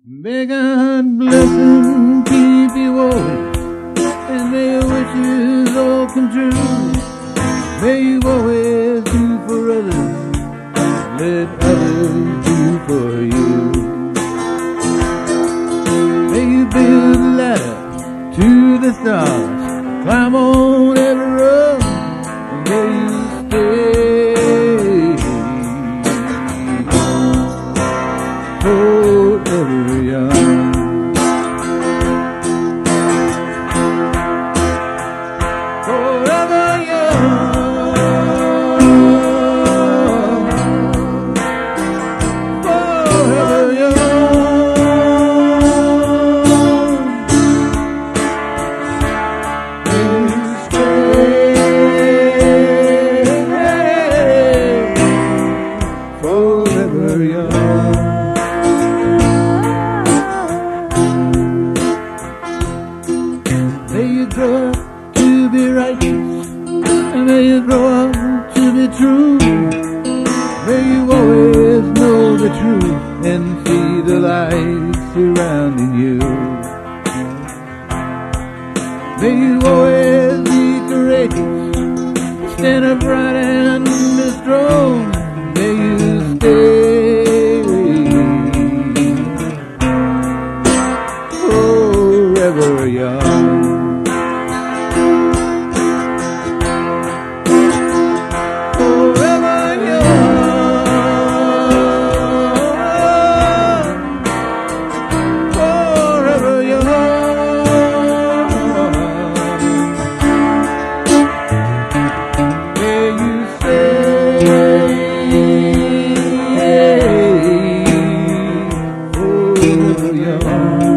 May God bless and keep you always, and may your wishes all come true. May you always do for others, let others do for you. May you build a ladder to the stars, climb on every road, and may you stay forever young. Forever young. Forever young. May you stay forever young. May you grow up to be righteous, and may you grow up to be true. May you always know the truth and see the light surrounding you. May you always be courageous, stand upright and be strong. May you stay forever young. Forever young. Forever young. May you stay forever young.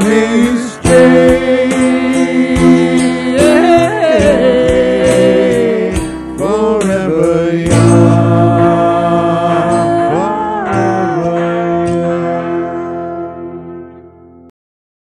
May you stay